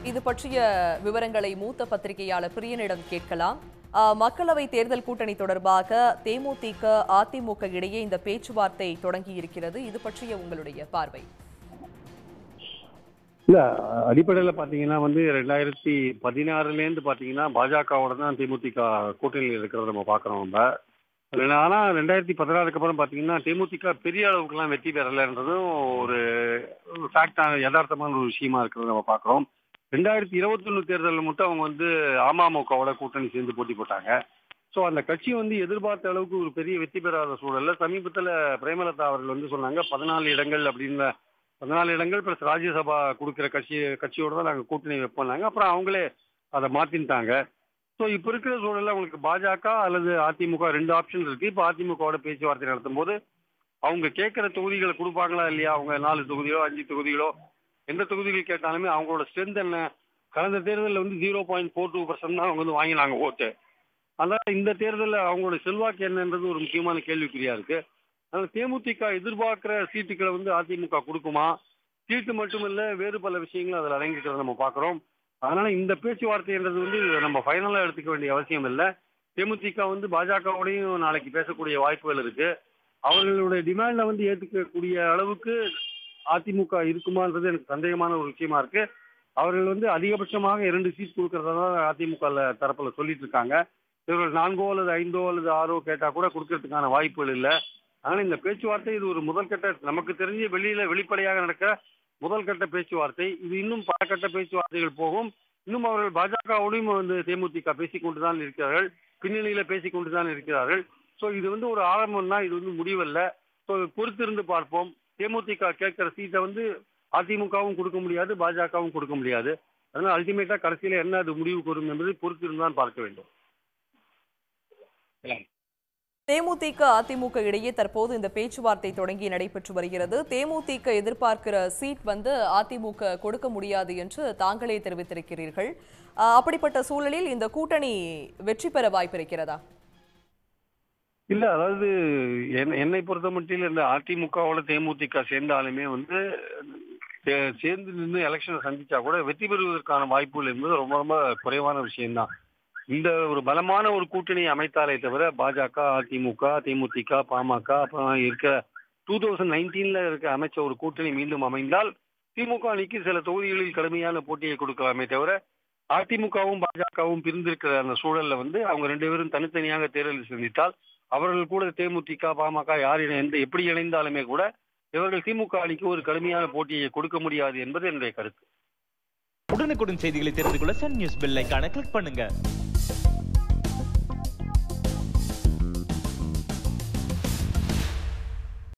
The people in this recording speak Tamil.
இது பற்றிய விவரங்களை மூத்த பத்திரிகையாளர் பிரியனிடம் கேட்கலாம். மக்களவை தேர்தல் கூட்டணி தொடர்பாக தேமுதிக, அதிமுக இடையே இந்த பேச்சுவார்த்தை தொடங்கி இருக்கிறது. இது பற்றிய உங்களுடைய பார்வை? இல்ல, அடிப்படையில பாத்தீங்கன்னா 2016லேருந்து பாத்தீங்கன்னா பாஜகவோட தான் தேமுதிக கூட்டணியில் இருக்கிறத நம்ம பாக்குறோம். ஆனா 2016க்கு அப்புறம் பாத்தீங்கன்னா தேமுதிக பெரிய அளவுக்குலாம் வெற்றி பெறலைன்றதும் ஒரு ஃபேக்டான யதார்த்தமான ஒரு விஷயமா இருக்கிறத நம்ம பாக்குறோம். 2021 தேர்தலில் மட்டும் அவங்க அமமுகவோட கூட்டணி சேர்ந்து போட்டி போட்டாங்க. ஸோ அந்த கட்சி எதிர்பார்த்த அளவுக்கு ஒரு பெரிய வெற்றி பெறாத சூழல்ல சமீபத்தில் பிரேமலதா அவர்கள் சொன்னாங்க 14 இடங்கள் அப்படின்னு. 14 இடங்கள் பிளஸ் ராஜ்யசபா கொடுக்குற கட்சியோட தான் நாங்கள் கூட்டணி வைப்போம்னாங்க. அப்புறம் அவங்களே அதை மாத்தின்ட்டாங்க. ஸோ இப்போ இருக்கிற சூழல்ல அவங்களுக்கு பாஜக அல்லது அதிமுக 2 ஆப்ஷன் இருக்கு. இப்போ அதிமுகவோட பேச்சுவார்த்தை நடத்தும் போது அவங்க கேட்குற தொகுதிகளை கொடுப்பாங்களா இல்லையா? அவங்க 4 தொகுதிகளோ 5 தொகுதிகளோ எந்த தொகுதிகள் கேட்டாலுமே அவங்களோட ஸ்ட்ரென்த் என்ன? கடந்த தேர்தலில் 0.42% தான் அவங்க வாங்கினாங்க ஓட்டு. அதனால இந்த தேர்தலில் அவங்களோட செல்வாக்கு என்னன்றது ஒரு முக்கியமான கேள்விக்குறியா இருக்கு. அதனால தேமுதிக எதிர்பார்க்கிற சீட்டுகளை அதிமுக கொடுக்குமா? சீட்டு மட்டும் இல்ல, வேறு பல விஷயங்களும் அதில் அடங்கிக்கிறத நம்ம பார்க்குறோம். அதனால இந்த பேச்சுவார்த்தைன்றது நம்ம ஃபைனலாக எடுத்துக்க வேண்டிய அவசியம் இல்லை. தேமுதிக பாஜகவோடையும் நாளைக்கு பேசக்கூடிய வாய்ப்புகள் இருக்கு. அவர்களுடைய டிமாண்டை ஏற்றுக்கக்கூடிய அளவுக்கு அதிமுக இருக்குமான்றது எனக்கு சந்தேகமான ஒரு விஷயமா இருக்கு. அவர்கள் அதிகபட்சமாக 2 சீட் கொடுக்கறதா அதிமுக தரப்புல சொல்லிட்டு இருக்காங்க. இவர்கள் 4 அல்லது 5 அல்லது 6 கேட்டா கூட கொடுக்கறதுக்கான வாய்ப்புகள் இல்லை. அதனால இந்த பேச்சுவார்த்தை இது ஒரு முதல் கட்ட, நமக்கு தெரிஞ்ச வெளிப்படையாக நடக்க முதல் கட்ட பேச்சுவார்த்தை. இது இன்னும் பல கட்ட பேச்சுவார்த்தைகள் போகும். இன்னும் அவர்கள் பாஜகவோடையும் தேமுதிக பேசிக்கொண்டுதான் இருக்கிறார்கள், பின்னணியில பேசிக்கொண்டுதான் இருக்கிறார்கள். ஸோ இது ஒரு ஆரம்பம் தான், இது முடிவல்ல. ஸோ பொறுத்திருந்து பார்ப்போம். தேமுதிக கேட்கிற சீட்டை அதிமுகவும் கொடுக்க முடியாது, பாஜகவும் கொடுக்க முடியாது. அதனால அல்டிமேட்டா கடைசியில என்ன அது முடிவுக்கு வரும் என்பதை பொறுத்திருந்தான் பார்க்க வேண்டும். தேமுதிக, அதிமுக இடையே தற்போது இந்த பேச்சுவார்த்தை தொடங்கி நடைபெற்று வருகிறது. தேமுதிக எதிர்பார்க்கிற சீட் அதிமுக கொடுக்க முடியாது என்று தாங்களே தெரிவித்திருக்கிறீர்கள். அப்படிப்பட்ட சூழலில் இந்த கூட்டணி வெற்றி பெற வாய்ப்பு இருக்கிறதா? இல்ல, அதாவது என்னை பொறுத்த மட்டும் இந்த அதிமுகவோட தேமுதிக சேர்ந்தாலுமே சேர்ந்து நின்று எலெக்ஷனை சந்திச்சா கூட வெற்றி பெறுவதற்கான வாய்ப்புகள் என்பது ரொம்ப ரொம்ப குறைவான விஷயம்தான். இந்த ஒரு பலமான ஒரு கூட்டணி அமைத்தாலே தவிர பாஜக, அதிமுக, தேமுதிக, பாமக அப்புறம் இருக்க 2019ல அமைச்ச ஒரு கூட்டணி மீண்டும் அமைந்தால் திமுக அணிக்கு சில தொகுதிகளில் கடுமையான போட்டியை கொடுக்கலாமே தவிர அதிமுகவும் பாஜகவும் பிரிந்திருக்கிற அந்த சூழல்ல அவங்க 2 பேரும் தனித்தனியாக தேர்தலில் சந்தித்தால் அவர்கள் கூட தேமுதிக, பாமக யார் எப்படி இணைந்தாலுமே கூட இவர்கள் திமுக அணிக்கு ஒரு கடுமையான போட்டியை கொடுக்க முடியாது என்பது என்னுடைய கருத்து. உடனுக்குடன் செய்திகளை தெரிந்து கொள்ள சன் நியூஸ் பெல் ஐகானை கிளிக் பண்ணுங்க.